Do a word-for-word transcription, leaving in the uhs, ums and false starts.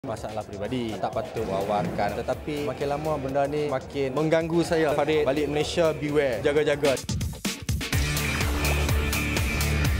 Masalah peribadi, tak patut wawarkan. Tetapi makin lama benda ni makin mengganggu saya. Farid, balik Malaysia, beware, jaga-jaga.